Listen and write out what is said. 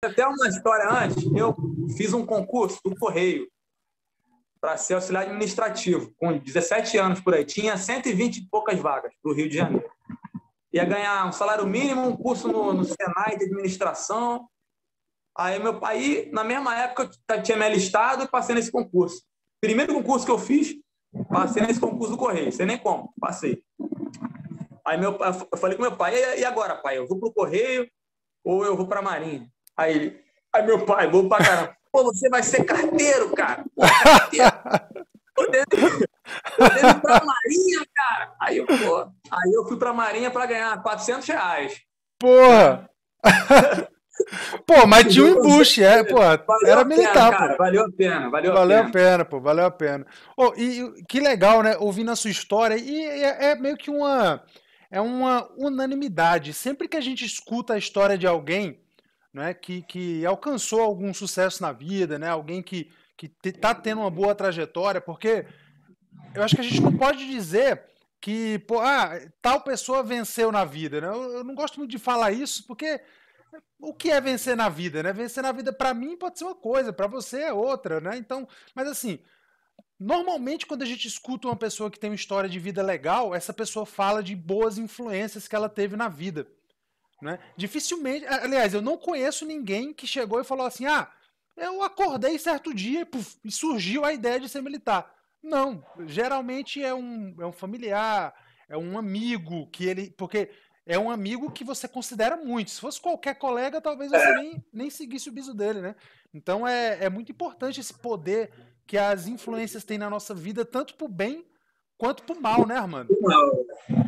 até uma história antes. Eu fiz um concurso do Correio para ser auxiliar administrativo, com 17 anos por aí. Tinha 120 e poucas vagas do Rio de Janeiro. Ia ganhar um salário mínimo, um curso no Senai de administração. Aí, na mesma época, eu tinha me alistado e passei nesse concurso. Primeiro concurso que eu fiz, passei nesse concurso do Correio. Sei nem como, passei. Aí eu falei com meu pai, e agora, pai? Eu vou pro Correio ou eu vou pra Marinha? Aí meu pai, vou pra caramba. Pô, você vai ser carteiro, cara. Pô, carteiro. Eu devo ir pra Marinha, cara. Aí eu fui pra Marinha pra ganhar R$ 400. Porra! Pô, mas tinha um embuste, pô, era militar, cara, pô. Valeu a pena, valeu a pena, pô, valeu a pena. Oh, e que legal, né, ouvindo a sua história, e é meio que uma unanimidade. Sempre que a gente escuta a história de alguém, né, que alcançou algum sucesso na vida, né, alguém que tá tendo uma boa trajetória, porque eu acho que a gente não pode dizer que, pô, tal pessoa venceu na vida, né? Eu não gosto muito de falar isso, porque o que é vencer na vida, né? Vencer na vida para mim pode ser uma coisa, para você é outra, né? Então, mas assim, normalmente quando a gente escuta uma pessoa que tem uma história de vida legal, essa pessoa fala de boas influências que ela teve na vida, né? Dificilmente, aliás, eu não conheço ninguém que chegou e falou assim: eu acordei certo dia e surgiu a ideia de ser militar. Não, geralmente é um familiar, é um amigo porque é um amigo que você considera muito. Se fosse qualquer colega, talvez você nem seguisse o biso dele, né? Então é muito importante esse poder que as influências têm na nossa vida, tanto pro bem quanto pro mal, né, Armando?